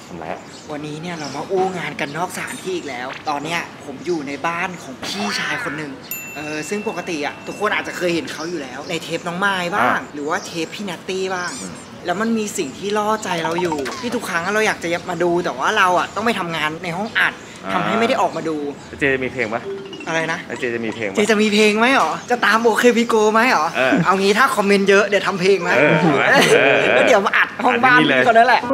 ทำไรวันนี้เนี่ยเรามาอู้งานกันนอกสถานที่อีกแล้วตอนเนี้ยผมอยู่ในบ้านของพี่ชายคนหนึ่งซึ่งปกติอ่ะทุกคนอาจจะเคยเห็นเขาอยู่แล้วในเทปน้องไม้บ้างหรือว่าเทปพี่นัตตี้บ้างแล้วมันมีสิ่งที่ล่อใจเราอยู่ที่ทุกครั้งเราอยากจะมาดูแต่ว่าเราอ่ะต้องไปทำงานในห้องอัดทำให้ไม่ได้ออกมาดูเจจะมีเพลงปะอะไรนะเจจะมีเพลงเจจะมีเพลงไหมหรอจะตามโอเคพิโกไหมหรอเอางี้ถ้าคอมเมนต์เยอะเดี๋ยวทำเพลงไหมแล้วเดี๋ยวมาอัดห้องบ้านก่อนนั่นแหละ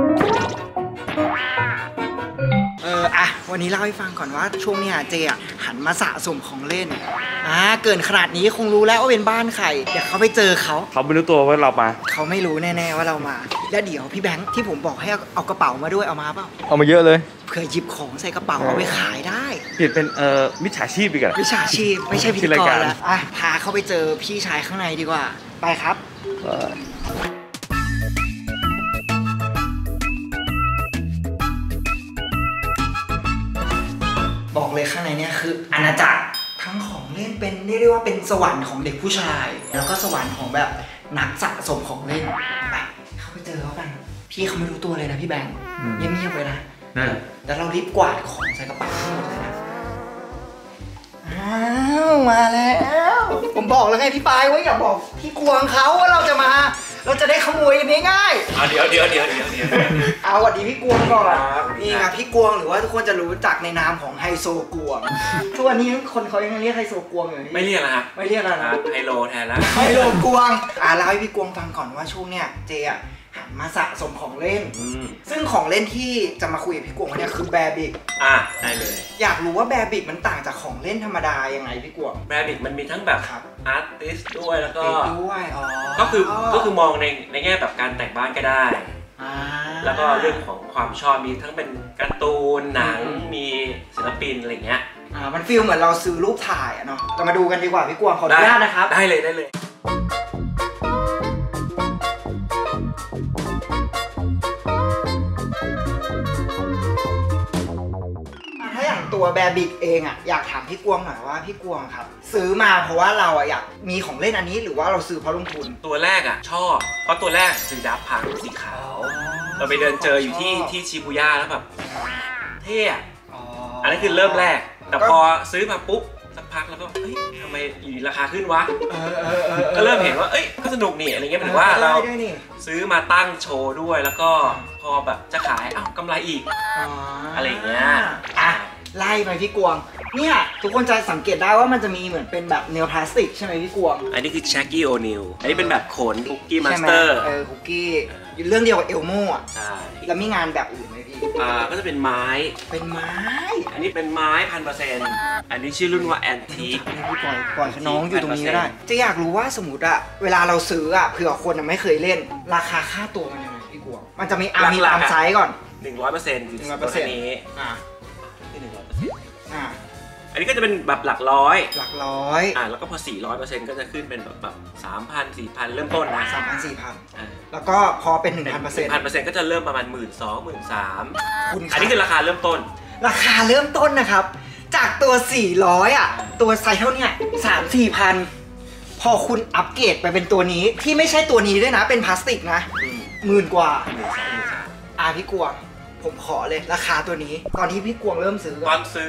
วันนี้เล่าให้ฟังก่อนว่าช่วงนี้เจหันมาสะสมของเล่นเกินขนาดนี้คงรู้แล้วว่าเป็นบ้านใครเดี๋ยวเขาไปเจอเขาไม่รู้ตัวว่าเรามาเขาไม่รู้แน่ๆว่าเรามาแล้วเดี๋ยวพี่แบงค์ที่ผมบอกให้เอากระเป๋ามาด้วยเอามาเปล่าเอามาเยอะเลยเผื่อหยิบของใส่กระเป๋าเอาไปขายได้เปลี่ยนเป็นมิจฉาชีพดีกว่ามิจฉาชีพไม่ใช่พิธีกรแล้วพาเขาไปเจอพี่ชายข้างในดีกว่าไปครับบอกเลยข้างในเนี่ยคืออาณาจักรทั้งของเล่นเป็นเรียกได้ว่าเป็นสวรรค์ของเด็กผู้ชายแล้วก็สวรรค์ของแบบนักสะสมของเล่นไปเข้าไปเจอเขากันพี่เขาไม่รู้ตัวเลยนะพี่แบงค์เงียบๆเลยนะแต่เรารีบกวาดของใส่กระเป๋าทั้งหมดเลยนะมาแล้วผมบอกแล้วไงพี่ปายว่าอย่าบอกพี่กวงเขาว่าเราจะได้ขโมยกันง่ายๆเดี๋ยวเอาสวัสดีพี่กวงก่อนนี่ไงพี่กวงหรือว่าทุกคนจะรู้จักในนามของไฮโซกวงทุกวันนี้คนเขายังเรียกไฮโซกวงอยู่ไม่เรียกนะฮะไม่เรียกแล้วนะไฮโลแทนแล้วไฮโลกวงเล่าให้พี่กวงฟังก่อนว่าช่วงเนี้ยเจหันมาสะสมของเล่นซึ่งของเล่นที่จะมาคุยกับพี่กวงเนี่ยคือแบร์บิกได้เลยอยากรู้ว่าแบร์บิกมันต่างจากของเล่นธรรมดายังไงพี่กวงแบร์บิกมันมีทั้งแบบอาร์ติสด้วยแล้วก็ก็คือมองในแง่แบบการแต่งบ้านก็ได้แล้วก็เรื่องของความชอบมีทั้งเป็นการ์ตูนหนังมีศิลปินอะไรเงี้ยมันฟีลเหมือนเราซื้อรูปถ่ายเนาะเรามาดูกันดีกว่าพี่กวงขออนุญาตนะครับได้เลยตัวแบร์บิกเองอยากถามพี่กวงหน่อยว่าพี่กวงครับซื้อมาเพราะว่าเราอยากมีของเล่นอันนี้หรือว่าเราซื้อเพราะลงทุนตัวแรกชอบเพราะตัวแรกคือดับพังสีขาวเราไปเดินเจออยู่ที่ชิบูย่าแล้วแบบเท่อันนี้คือเริ่มแรกแต่พอซื้อมาปุ๊บสักพักแล้วก็เฮ้ยทำไมอยู่ราคาขึ้นวะก็เริ่มเห็นว่าก็สนุกนี่อะไรเงี้ยหมายถึงว่าเราซื้อมาตั้งโชว์ด้วยแล้วก็พอแบบจะขายกำไรอีกอะไรเงี้ยไล่ไปพี่กวงเนี่ยทุกคนจะสังเกตได้ว่ามันจะมีเหมือนเป็นแบบเนื้อพลาสติกใช่ไหมพี่กวงอันนี้คือแช็กกี้โอนิลอันนี้เป็นแบบขนคุกกี้มาสเตอร์คุกกี้เรื่องเดียวกับเอลโม่ใช่แล้วมีงานแบบอื่นไหมพี่ก็จะเป็นไม้อันนี้เป็นไม้1,000%อันนี้ชื่อรุ่นว่าแอนทีคพี่ปล่อยน้องอยู่ตรงนี้ก็ได้จะอยากรู้ว่าสมมติเวลาเราซื้อเผื่อคนไม่เคยเล่นราคาค่าตัวมันยังไงพี่กวงมันจะมีตามไซส์ก่อน 100%คือตัวนี้อันนี้ก็จะเป็นแบบหลักร้อยแล้วก็พอ400%ก็จะขึ้นเป็นแบบ3,000 4,000เริ่มต้นนะ 3,000 4,000แล้วก็พอเป็น 1,000% ก็จะเริ่มประมาณ 12,000 13,000อันนี้คือราคาเริ่มต้นนะครับจากตัว400ตัวไซส์เท่านี้3-4,000พอคุณอัปเกรดไปเป็นตัวนี้ที่ไม่ใช่ตัวนี้ด้วยนะเป็นพลาสติกนะ10,000 กว่าพี่กวงผมขอเลยราคาตัวนี้ตอนที่พี่กวงเริ่มซื้อตอนซื้อ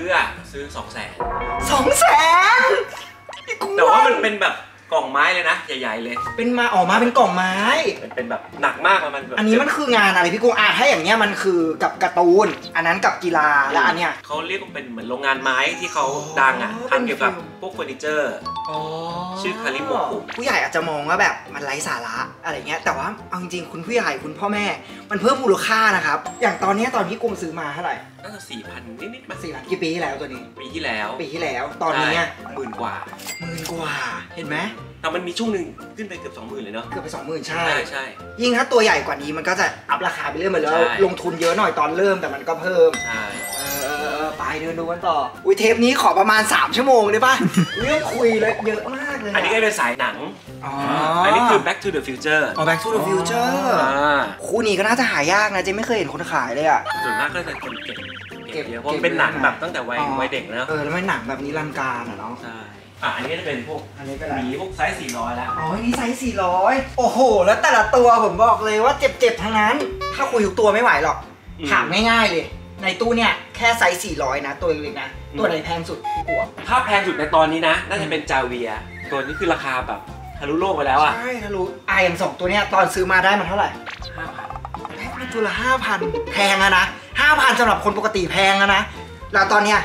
200,000แต่ว่ามันเป็นแบบกล่องไม้เลยนะใหญ่ๆเลยเป็นมาออกมาเป็นกล่องไม้เป็นแบบหนักมากมันอันนี้มันคืองานอะไรพี่กวงถ้าอย่างเงี้ยมันคือกับการ์ตูนอันนั้นกับกีฬาและอันเนี้ยเขาเรียกว่าเป็นเหมือนโรงงานไม้ที่เขาดังทำเกี่ยวกับพวกเฟอร์นิเจอร์ชื่อคาริโมะผู้ใหญ่อาจจะมองว่าแบบมันไร้สาระอะไรเงี้ยแต่ว่าเอาจริงๆคุณผู้ใหญ่คุณพ่อแม่มันเพิ่มมูลค่านะครับอย่างตอนนี้ตอนพี่กวงซื้อมาเท่าไหร่น่าจะ4,000นิดๆมา 4,000กี่ปีที่แล้วตัวนี้ปีที่แล้วตอนนี้ 10,000 กว่าเห็นไหมแต่มันมีช่วงหนึ่งขึ้นไปเกือบ 20,000เลยเนาะเกือบไป 20,000 ใช่ยิ่งถ้าตัวใหญ่กว่านี้มันก็จะอัพราคาไปเรื่อยมาแล้วลงทุนเยอะหน่อยตอนเริ่มแต่มันก็เพิ่มไปเดินดูกันต่อเทปนี้ขอประมาณ3 ชั่วโมงได้ป่ะเรื่องคุยเลยเยอะมากเลยอันนี้ก็เป็นสายหนังอันนี้คือ Back to the Future Back to the Future คู่นี้ก็น่าจะหายากนะเจ๊ไม่เคยเห็นคนขายเลยส่วนมากก็จะคนเก็บเยอะเพราะเป็นหนังแบบตั้งแต่วัยเด็กแล้วแล้วไม่หนังแบบนี้รันการเนาะใช่อันนี้จะเป็นพวกมีพวกไซส์400แล้วนี่ไซส์400โอ้โหแล้วแต่ละตัวผมบอกเลยว่าเจ็บทั้งนั้นถ้าคุยทุกตัวไม่ไหวหรอกถามง่ายๆเลยในตู้เนี่ยแค่ไซส์400นะตัวเล็กๆนะตัวไหนแพงสุดพี่กวงถ้าแพงสุดในตอนนี้นะน่าจะเป็นจาเวียตัวนี้คือราคาแบบทะลุโลกไปแล้วอ่ะใช่ทะลุอย่าง2ตัวเนี้ยตอนซื้อมาได้มันเท่าไหร่ 5,000 แพงตัวละ 5,000 แพงอะนะ 5,000สำหรับคนปกติแพงอะนะแล้วตอนเนี้ย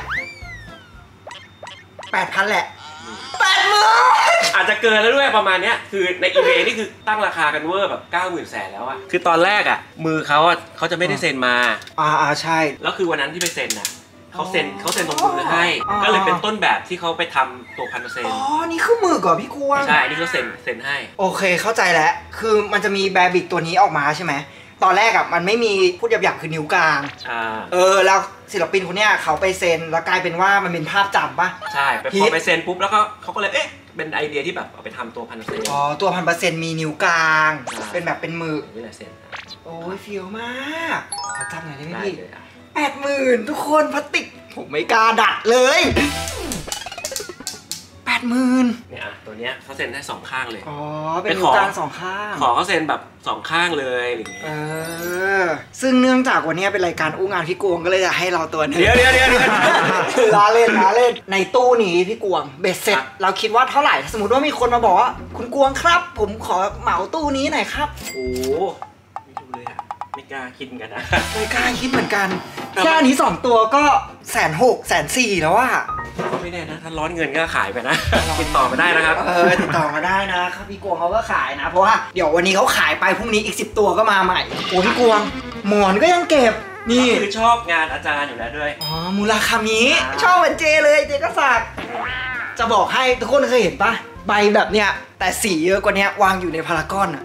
8,000แหละ80,000 อาจจะเกินแล้วด้วยประมาณเนี้ยคือใน eBay นี่คือตั้งราคากันเวอร์แบบ 90,000 แสนแล้วอะคือตอนแรกอะมือเขาจะไม่ได้เซ็นมาใช่แล้วคือวันนั้นที่ไปเซ็นอะเขาเซ็นตรงมือให้ก็เลยเป็นต้นแบบที่เขาไปทำตัว1,000% นี่คือมือก่อนพี่กวงใช่นี่เขาเซ็นให้โอเคเข้าใจแล้วคือมันจะมีแบบิกตัวนี้ออกมาใช่ไหมตอนแรกอะมันไม่มีพูดหยาบๆคือนิ้วกลางแล้วศิลปินคนเนี้ยเขาไปเซ็นแล้วกลายเป็นว่ามันเป็นภาพจำปะใช่พอไปเซ็นปุ๊บแล้วก็เขาก็เลยเป็นไอเดียที่แบบเอาไปทำตัว1,000% ตัว1,000%มีนิ้วกลางเป็นแบบเป็นมือนี่แหละเซ็นโอ้ยเฟี้ยวมากขอจำหน่อยได้ไหมพี่80,000ทุกคนพลาสติกผมไม่กล้าดัดเลย80,000 เนี่ยตัวเนี้ยเขาเซ็นได้2ข้างเลยเป็นนิ้วกลาง2ข้างขอเขาเซ็นแบบ2ข้างเลยอะไรอย่างเงี้ยซึ่งเนื่องจากวันนี้เป็นรายการอู้งานพี่กวงก็เลยจะให้เราตัวนึงเดี๋ยวล้อเล่นในตู้นี้พี่กวงเบ็ดเสร็จเราคิดว่าเท่าไหร่สมมติว่ามีคนมาบอกว่าคุณกวงครับผมขอเหมาตู้นี้หน่อยครับโอ้ไม่ดูเลยอะไม่กล้าคิดกันนะไม่กล้าคิดเหมือนกันแค่นี้2ตัวก็160,000 140,000แล้วอะก็ไม่แน่นะถ้าร้อนเงินก็ขายไปนะติดต่อมาได้นะครับติดต่อมาได้นะครับพี่กวงเขาก็ขายนะเพราะว่าเดี๋ยววันนี้เขาขายไปพรุ่งนี้อีก10ตัวก็มาใหม่โอ้พี่กวงหมอนก็ยังเก็บนี่คือชอบงานอาจารย์อยู่แล้วด้วยมูราคามิชอบเหมือนเจเลยเจก็สักจะบอกให้ทุกคนเคยเห็นปะใบแบบเนี้ยแต่สีเยอะกว่านี้วางอยู่ในพารากอน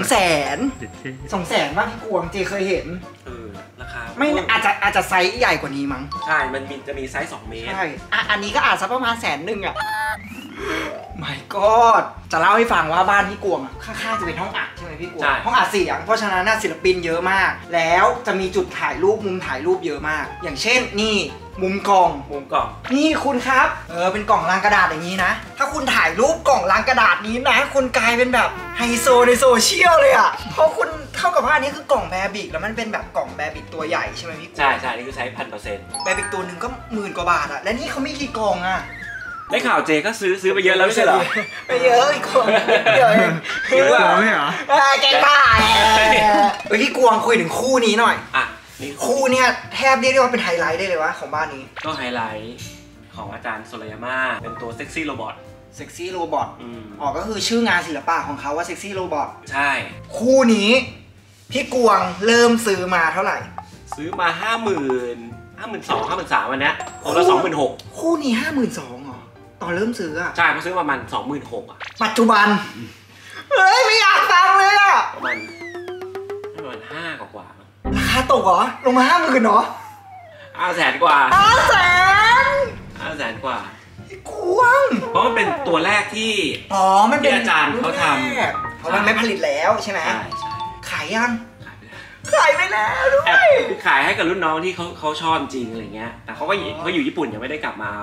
200,000ป่ะพี่กวงเจเคยเห็นราคาไม่อาจจะไซส์ใหญ่กว่านี้มั้งใช่มันจะมีไซส์2 เมตรใช่อันนี้ก็อาจจะประมาณ100,000อ่ะMy God จะเล่าให้ฟังว่าบ้านพี่กวงข้างๆจะเป็นห้องอัดใช่ไหมพี่กวงห้องอัดเสียงเพราะฉะนั้นศิลปินเยอะมากแล้วจะมีจุดถ่ายรูปมุมถ่ายรูปเยอะมากอย่างเช่นนี่มุมกล่องนี่คุณครับเป็นกล่องลังกระดาษอย่างนี้นะถ้าคุณถ่ายรูปกล่องลังกระดาษนี้นะคุณกลายเป็นแบบไฮโซในโซเชียลเลยอ่ะเพราะคุณเท่ากับว่านี้คือกล่องแบบิกแล้วมันเป็นแบบกล่องแบบิกตัวใหญ่ใช่ไหมพี่กวงใช่นี่คือใช้1,000% แบบิกตัวหนึ่งก็10,000 กว่าบาทอ่ะและนี่เขามีกี่กล่องอ่ะได้ข่าวเจก็ซื้อไปเยอะแล้วไม่ใช่เหรอไปเยอะอีกคนเยอะซื้อเปล่าไม่เหรอแกบ้าพี่กวงคุยถึงคู่นี้หน่อยคู่เนี้ยแทบเรียกได้ว่าเป็นไฮไลท์ได้เลยวะของบ้านนี้ก็ไฮไลท์ของอาจารย์โซลายาม่าเป็นตัวเซ็กซี่โรบอทก็คือชื่องานศิลปะของเขาว่าเซ็กซี่โรบอทใช่คู่นี้พี่กวงเริ่มซื้อมาเท่าไหร่ซื้อมา52,000 53,000วันนี้คนละ26,000 คู่นี้52,000เหรอตอนเริ่มซื้ออ่ะใช่เขาซื้อประมาณ26,000อ่ะปัจจุบันไม่อยากฟังเลยอ่ะประมาณ5 กว่าราคาตกเหรอลงมา50,000เหรอ 500,000 กว่า500,000 กว่ากวงเพราะมันเป็นตัวแรกที่มันเป็นอาจารย์เขาทำเพราะมันไม่ผลิตแล้วใช่ไหมขายยังขายไปแล้วด้วยขายให้กับรุ่นน้องที่เขาชอบจริงอะไรเงี้ยแต่เขาอยู่ญี่ปุ่นยังไม่ได้กลับมา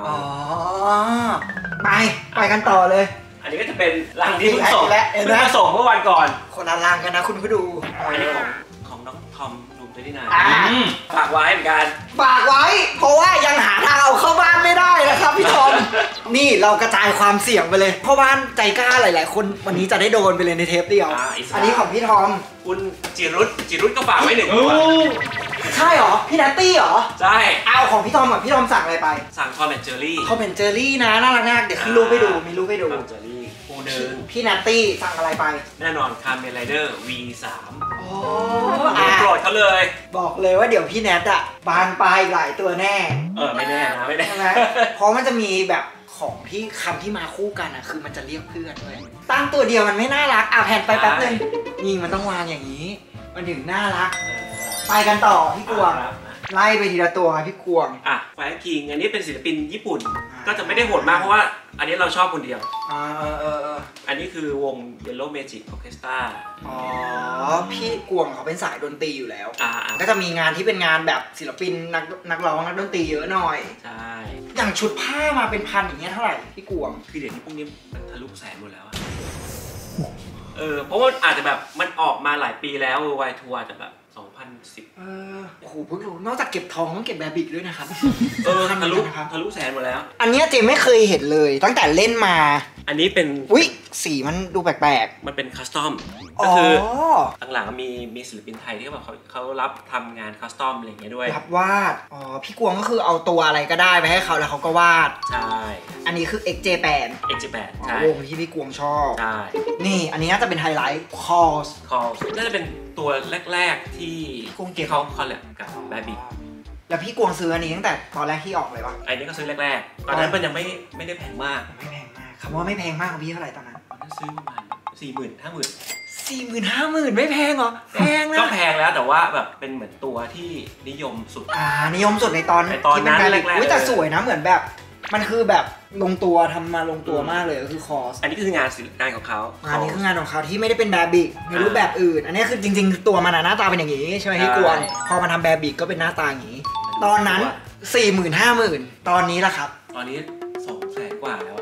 ไปกันต่อเลยอันนี้ก็จะเป็นรังที่เพิ่งส่งเมื่อวันก่อนคนละรังกันนะคุณผู้ดูอันนี้ของน้องทอมดูไปที่ไหนฝากไว้เหมือนกันฝากไว้เพราะว่ายังหาทางเอาเข้าบ้านไม่ได้นะครับพี่ทอมนี่เรากระจายความเสี่ยงไปเลยเพราะบ้านใจกล้าหลายๆคนวันนี้จะได้โดนไปเลยในเทปเดียวอันนี้ของพี่ทอมคุณจิรุตก็ฝากไว้1 ตัวใช่เหรอพี่นัตตี้เหรอใช่เอาของพี่ทอมพี่ทอมสั่งอะไรไปสั่งทอมแอนเจอรี่นะน่ารักมากเดี๋ยวขึ้นรูปให้ดูมีรูปให้ดูทอมแอนเจอรี่คู่นึงพี่นัตตี้สั่งอะไรไปแน่นอนคาร์เมนไรเดอร์ V3 โปรดเขาเลยบอกเลยว่าเดี๋ยวพี่แนทอะบานปลายหลายตัวแน่ไม่แน่นะไม่แน่เพราะมันจะมีแบบของที่คำที่มาคู่กันอะคือมันจะเรียกเพื่อนด้วยตั้งตัวเดียวมันไม่น่ารักแผ่นไปแป๊บนึงนี่มันต้องวางอย่างนี้มันถึงน่ารักไปกันต่อพี่กวงไล่ไปทีละตัวพี่กวงแฟรงค์คิงอันนี้เป็นศิลปินญี่ปุ่นก็จะไม่ได้โหดมากเพราะว่าอันนี้เราชอบคนเดียวอันนี้คือวง Yellow Magic Orchestra พี่กวงเขาเป็นสายดนตรีอยู่แล้วก็จะมีงานที่เป็นงานแบบศิลปินนักร้องนักดนตรีเยอะหน่อยใช่อย่างชุดผ้ามาเป็น1,000อย่างเงี้ยเท่าไหร่พี่กวงคือเดี๋ยวนี้พวกนี้มันทะลุ100,000หมดแล้วเพราะว่าอาจจะแบบมันออกมาหลายปีแล้ววายทัวร์แต่แบบ 2010 โอ้โหเพิ่งรู้นอกจากเก็บทองต้องเก็บแบบิกด้วยนะครับทะลุแสนหมดแล้วอันนี้เจไม่เคยเห็นเลยตั้งแต่เล่นมาอันนี้เป็นอุ๊ยสีมันดูแปลกๆมันเป็นคัสตอมก็คือหลังๆมีศิลปินไทยที่แบบเขารับทำงานคัสตอมอะไรอย่างเงี้ยด้วยรับวาดพี่กวงก็คือเอาตัวอะไรก็ได้ไปให้เขาแล้วเขาก็วาดใช่อันนี้คือ XJ8 ใช่วงที่พี่กวงชอบใช่นี่อันนี้น่าจะเป็นไฮไลท์คอสน่าจะเป็นตัวแรกๆที่กวงเก็บเขาคอลแลบกับแบบิกแล้วพี่กวงซื้ออันนี้ตั้งแต่ตอนแรกที่ออกเลยวะอันนี้ก็ซื้อแรกๆตอนนั้นมันยังไม่ได้แพงมากคำว่าไม่แพงมากของพี่เท่าไหร่ตอนนั้นซื้อประมาณ 40,000-50,000ไม่แพงเหรอแพงนะก็แพงแล้วแต่ว่าแบบเป็นเหมือนตัวที่นิยมสุดนิยมสุดในตอนนั้นแรกๆแต่สวยนะเหมือนแบบมันคือแบบลงตัวทำมาลงตัวมากเลยก็คือคอสอันนี้คืองานของเขาอันนี้คืองานของเขาที่ไม่ได้เป็นแบบิกในรูปแบบอื่นอันนี้คือจริงๆตัวมันหน้าตาเป็นอย่างนี้ใช่ไหมพี่กวงพอมาทำแบบิกก็เป็นหน้าตาอย่างนี้ตอนนั้น 40,000-50,000 ตอนนี้ล่ะครับตอนนี้200,000 กว่าแล้ว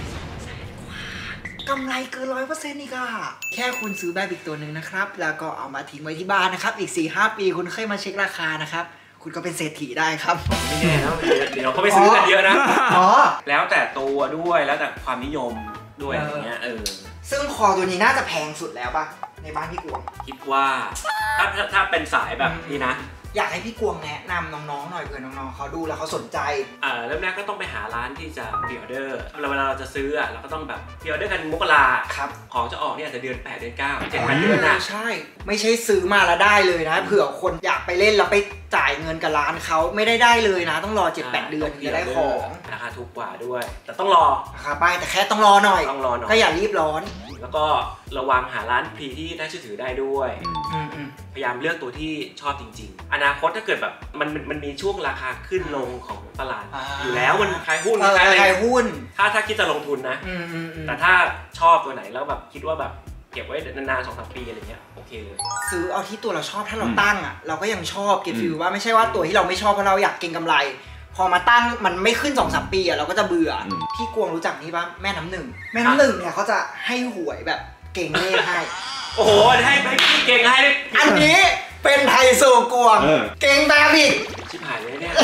กำไรเกิน 100% อีกอะแค่คุณซื้อแบบิกตัวหนึ่งนะครับแล้วก็เอามาทิ้งไว้ที่บ้านนะครับอีก 4-5 ปีคุณค่อยมาเช็คราคานะครับคุณก็เป็นเศรษฐีได้ครับไม่แน่แล้วเดี๋ยวเขาไปซื้อกันเยอะนะแล้วแต่ตัวด้วยแล้วแต่ความนิยมด้วยอย่างเงี้ยซึ่งคอตัวนี้น่าจะแพงสุดแล้วป่ะในบ้านพี่กวงคิดว่าถ้าเป็นสายแบบนี้นะอยากให้พี่กวงแนะนำน้องๆหน่อยเผื่อน้องๆเขาดูแล้วเขาสนใจเริ่มแรกก็ต้องไปหาร้านที่จะพรีออเดอร์เวลาเราจะซื้อเราก็ต้องแบบพรีออเดอร์กันมกราครับของจะออกเนี่ยจะเดือน8 เดือน 9 7 เดือนนะใช่ไม่ใช่ซื้อมาแล้วได้เลยนะเผื่อคนอยากไปเล่นแล้วไปจ่ายเงินกับร้านเขาไม่ได้เลยนะต้องรอ 7-8 เดือนถึงจะได้ของราคาถูกกว่าด้วยแต่ต้องรอราคาป้ายแต่แค่ต้องรอหน่อยก็อย่ารีบร้อนแล้วก็ระวังหาร้านพรีที่น่าเชื่อถือได้ด้วยพยายามเลือกตัวที่ชอบจริงๆอนาคตถ้าเกิดแบบมันมีช่วงราคาขึ้นลงของตลาดอยู่แล้วมันขายหุ้นขายหุ้นถ้าคิดจะลงทุนนะแต่ถ้าชอบตัวไหนแล้วแบบคิดว่าแบบเก็บไว้นานๆ 2-3 ปีอะไรเงี้ยโอเคเลยซื้อเอาที่ตัวเราชอบถ้าเราตั้งเราก็ยังชอบเก็บฟิลว่าไม่ใช่ว่าตัวที่เราไม่ชอบเพราะเราอยากเก็งกำไรพอมาตั้งมันไม่ขึ้น 2-3 ปีเราก็จะเบื่อพี่กวงรู้จักนี่ปะแม่น้ำหนึ่งเนี่ยเขาจะให้หวยแบบเก่งเลขให้โอ้โหให้พี่เก่งให้อันนี้เป็นไทยโซกวงเก่งแบบิกชิบหายเลยเนี่ย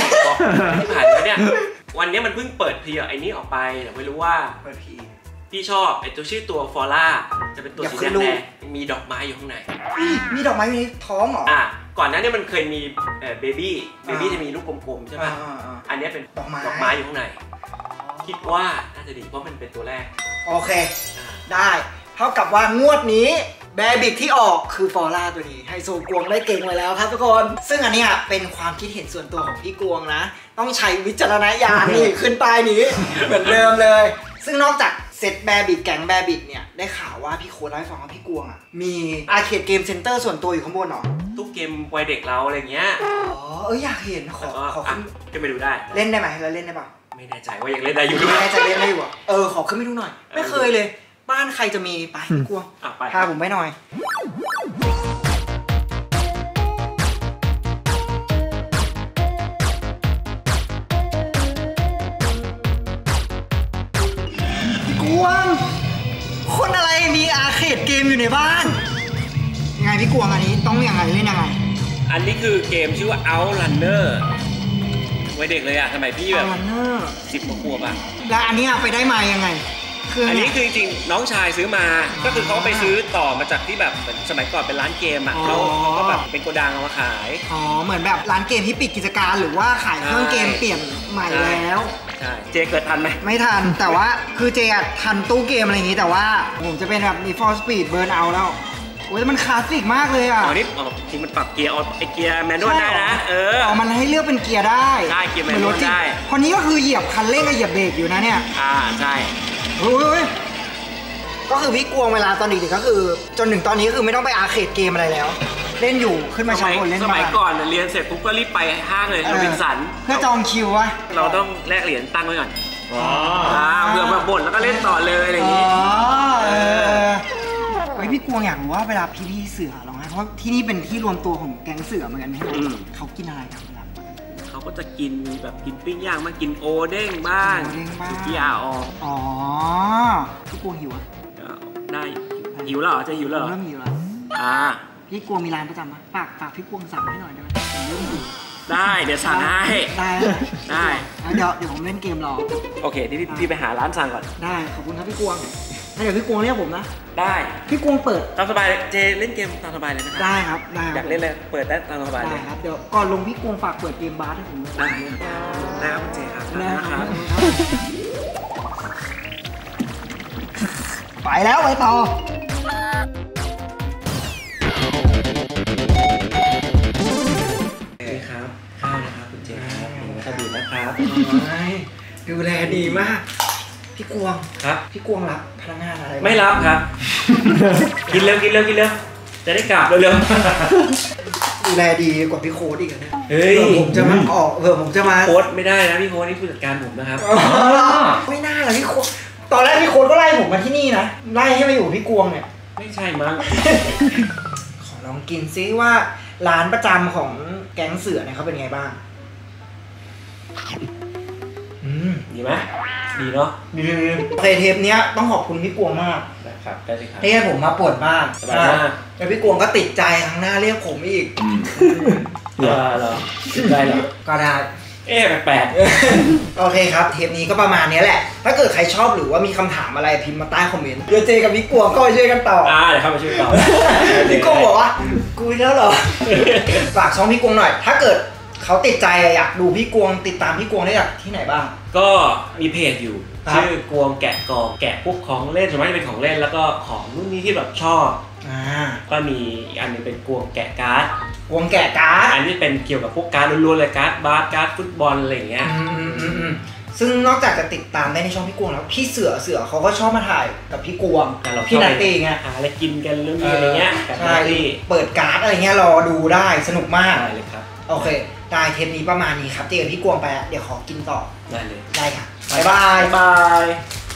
วันนี้มันเพิ่งเปิดพรีไอ้นี้ออกไปแต่ไม่รู้ว่าเปิดพรีพี่ชอบไอ้ตัวชื่อตัวฟอร่าจะเป็นตัวสีแดงมีดอกไม้อยู่ข้างในมีดอกไม้อยู่ในท้องเหรอก่อนหน้านี้มันเคยมีเบบี้จะมีลูกกลมๆใช่ป่ะอันนี้เป็นดอกไม้อยู่ข้างในคิดว่าน่าจะดีเพราะมันเป็นตัวแรกโอเคได้เท่ากับว่างวดนี้แบบิกที่ออกคือฟอร่าตัวนี้ไฮโซกวงได้เก่งไว้แล้วครับทุกคนซึ่งอันนี้เป็นความคิดเห็นส่วนตัวของพี่กวงนะต้องใช้วิจารณญาณนี่ขึ้นป้ายนี้เหมือนเดิมเลยซึ่งนอกจากเซตแบบิกแก๊งแบบิกเนี่ยได้ข่าวว่าพี่โค้ดเล่าให้ฟังว่าพี่กวงมีอาร์เคดเกมเซ็นเตอร์ส่วนตัวอยู่ข้างบนหรอตู้เกมวัยเด็กเราอะไรเงี้ยอยากเห็นขอขึ้นไปดูได้เล่นได้ไหมเราเล่นได้ปะไม่แน่ใจว่ายังเล่นได้อยู่ด้วยไม่แน่ใจเล่นได้อยู่ขอขึ้นไปดูหน่อยไม่เคยเลยบ้านใครจะมีไปพี่กวงพาผมไปหน่อยคนอะไรมีอาร์เคดเกมอยู่ในบ้านยังไงพี่กวงอันนี้ต้องยังไงเล่นยังไงอันนี้คือเกมชื่อว่า Outrunner วัยเด็กเลยสมัยพี่แบบ10 ขวบแล้วอันนี้ไปได้มายังไงอันนี้คือจริงๆน้องชายซื้อมาก็คือเขาไปซื้อต่อมาจากที่แบบสมัยก่อนเป็นร้านเกมเขาก็แบบเป็นโกดังเอามาขายเหมือนแบบร้านเกมที่ปิดกิจการหรือว่าขายเครื่องเกมเปลี่ยนใหม่แล้วใช่เจเกิดทันไหมไม่ทันแต่ว่าคือเจทันตู้เกมอะไรอย่างงี้แต่ว่าผมจะเป็นแบบ Need for Speed Burnout แล้วโอ้ยมันคลาสสิกมากเลยนี่จริงมันปรับเกียร์ไอเกียร์แมนนวลได้นะมันให้เลือกเป็นเกียร์ได้เกียร์แมนนวลได้คนนี้ก็คือเหยียบคันเร่งกับเหยียบเบรกอยู่นะเนี่ยใช่ก็คือพี่กวงเวลาตอนเด็กๆก็คือจนถึงตอนนี้คือไม่ต้องไปอาร์เคดเกมอะไรแล้วเล่นอยู่ขึ้นมาชั้นบนเล่นสมัยก่อนเรียนเสร็จปุ๊บก็รีบไปห้างเลยโรบินสันเพื่อจองคิววะเราต้องแลกเหรียญตั้งไว้ก่อนเบื่อมาบ่นแล้วก็เล่นต่อเลยอะไรอย่างนี้พี่กวงอยากรู้ว่าเวลาพี่เสือลองนะเพราะที่นี่เป็นที่รวมตัวของแก๊งเสือเหมือนกันไหมเขากินอะไรกันเขาก็จะกินแบบกินปิ้งย่างมากินโอเด้งบ้างสุกี้อาอพี่กวงหิวอ่ะได้หิวแล้วจะหิวแล้วเริ่มหิวแล้วพี่กวงมีร้านประจำปะฝากพี่กวงสั่งให้หน่อยได้ไหมผมเริ่มหิวได้เดี๋ยวสั่งให้ได้ได้เดี๋ยวผมเล่นเกมรอโอเคที่พี่ไปหาร้านสั่งก่อนได้ขอบคุณครับพี่กวงงั้นเดี๋ยวพี่กวงเรียกผมนะได้พี่กวงเปิดตามสบายเลยเจเล่นเกมตามสบายเลยนะครัได้ครับได้คอรัยากเล่นเลยเปิดได้ตามสบายเลได้ยครับเดี๋ยวก่อนลงพี่กวงฝากเปิดเกมบาสให้ผมด้วยได้ได้ครับคุณเจครับนะครับไปแล้วไปต่อโอเคครับข้าวนะครับคุณเจครับนี่ก็ดีนะครับดูแลดีมาก พี่กวงครับพี่กวงรับพนักงานอะไรบ้างไม่รับครับ กินเร็วกินเร็วกินเร็วจะได้กลับเร็วดูแลดีกว่าพี่โค้ดอีกนะเฮ้ยเผื่อผมจะมาออกเผื่อผมจะมาโค้ดไม่ได้นะพี่โค้ดนี่ผู้จัดการผมนะครับไม่น่าเลยพี่โค้ดตอนแรกพี่โค้ดก็ไล่ผมมาที่นี่นะไล่ให้มาอยู่พี่กวงเนี่ยไม่ใช่มั้งขอลองกินซิว่าร้านประจำของแก๊งเสือเนี่ยเขาเป็นไงบ้างดีไหมดีเนาะดีโอเคเทปเนี้ยต้องขอบคุณพี่กวงมากครับได้สิครับที่ให้ผมมาปวดบ้านสบายมากแล้วพี่กวงก็ติดใจครั้งหน้าเรียกผมอีกเหรอได้เหรอก็ได้เอ๊ะแปลกโอเคครับเทปนี้ก็ประมาณนี้แหละ ถ้าเกิดใครชอบหรือว่ามีคำถามอะไรพิมพ์มาใต้คอมเมนต์เดี๋ยวเจกับพี่กวงก็ช่วยกันตอบเดี๋ยวเข้ามาช่วยต่อพี่กวงบอกว่ากูอีกแล้วเหรอ ฝากช่องพี่กวงหน่อย ถ้าเกิดเขาติดใจอยากดูพี่กวงติดตามพี่กวงได้จากที่ไหนบ้างก็มีเพจอยู่ครับชื่อกวงแกะกล่องแกะพวกของเล่นส่วนมากจะเป็นของเล่นแล้วก็ของรุ่นนี้ที่แบบชอบ ก็มีอีกอันหนึงเป็นกวงแกะการ์ดกวงแกะการ์ดอันนี้เป็นเกี่ยวกับพวกการ์ดล้วนๆเลยการ์ดบาสการ์ดฟุตบอลอะไรอย่างเงี้ยซึ่งนอกจากจะติดตามได้ในช่องพี่กวงแล้วพี่เสือเขาก็ชอบมาถ่ายกับพี่กวงแต่เราพี่นัตตี้ไงหาอะไรกินกันเรื่องนี้อะไรเงี้ยกับใช่นัตตี้เปิดการ์ดอะไรเงี้ยรอดูได้สนุกมากได้เลยครับโอเคได้เทปนี้ประมาณนี้ครับเจอกับพี่กวงไปแล้วเดี๋ยวขอกินต่อได้เลยได้ค่ะบ๊ายบายบาย